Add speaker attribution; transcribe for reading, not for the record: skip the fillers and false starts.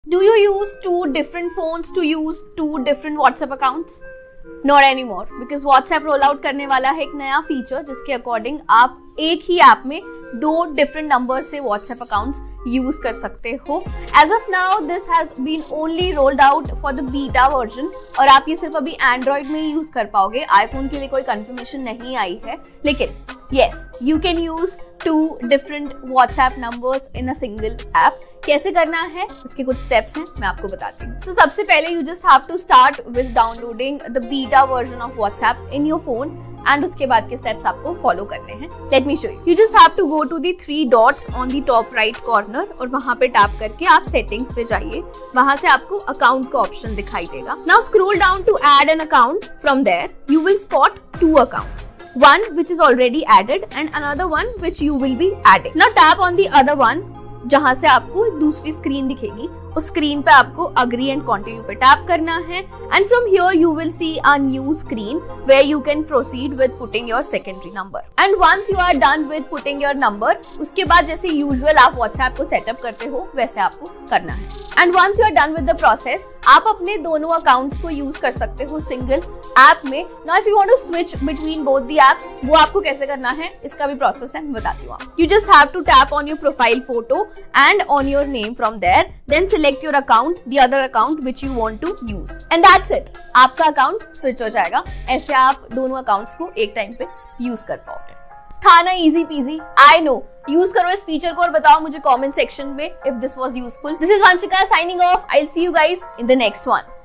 Speaker 1: Do you use two different phones to use two different WhatsApp accounts? Not anymore, because WhatsApp roll out करने वाला है एक नया feature जिसके according आप एक ही ऐप में दो डिफरेंट नंबर से WhatsApp अकाउंट्स यूज कर सकते हो. As of now this has been only rolled out for the beta version और आप ये सिर्फ अभी एंड्रॉइड में ही यूज कर पाओगे. आईफोन के लिए कोई कंफर्मेशन नहीं आई है, लेकिन yes, you can use two different WhatsApp numbers in a single app. कैसे करना है इसके कुछ स्टेप्स हैं, मैं आपको बताती हूँ. So सबसे पहले you just have to start with downloading the beta version of WhatsApp in your phone and उसके बाद के स्टेप्स आपको फॉलो करने हैं. Let me show you. You just have to go to the three dots on the top right corner और वहाँ पे tap करके आप सेटिंग्स पे जाइए. वहाँ से आपको अकाउंट का ऑप्शन दिखाई देगा. Now scroll down to add an account. From there you will spot two accounts. One which is already added and another one which you will be adding. Now tap on the other one जहाँ से आपको दूसरी screen दिखेगी. उस screen पे आपको agree and continue पे tap करना है and from here you will see a new screen where you can proceed with putting your secondary number. And once you are done with putting your number, उसके बाद जैसे usual आप WhatsApp को setup करते हो वैसे आपको करना है. And once you are done with the process, आप अपने दोनों अकाउंट्स को यूज कर सकते हो सिंगल ऐप में. Now if you want to switch between both the apps, वो आपको कैसे करना है इसका भी प्रोसेस है, मैं बताती हूँ. You just have to tap on your profile photo and on your name from there, then select your account, the other account which you want to use, and that's it. आपका account switch हो जाएगा. ऐसे आप दोनों accounts को एक time पे use कर पाओगे. था ना easy peasy? I know. Use करो इस फीचर को और बताओ मुझे कमेंट सेक्शन में if this was useful. This is Vanshika signing off. I'll see you guys in the next one.